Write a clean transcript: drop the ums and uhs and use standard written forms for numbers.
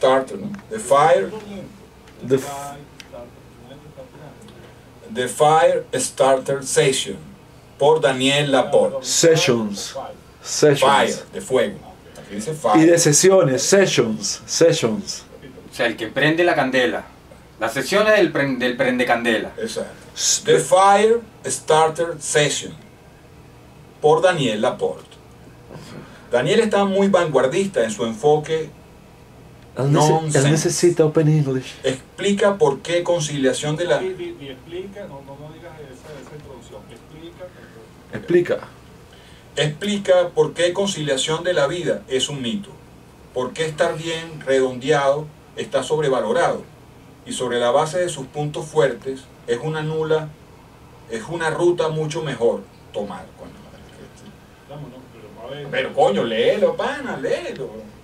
Starter, ¿no? The Fire Starter Session, por Daniel Laporte. Sessions. Fire, de fuego. Aquí dice fire. Y de sesiones, sessions. O sea, el que prende la candela. Las sesiones del prende candela. Exacto. The Fire Starter Session, por Daniel Laporte. Daniel está muy vanguardista en su enfoque. Él necesita Open English. Explica por qué conciliación de la... Y explica, no digas esa introducción, Explica por qué conciliación de la vida es un mito. Por qué estar bien redondeado está sobrevalorado. Y sobre la base de sus puntos fuertes es una ruta mucho mejor tomar. Pero coño, léelo, pana, léelo.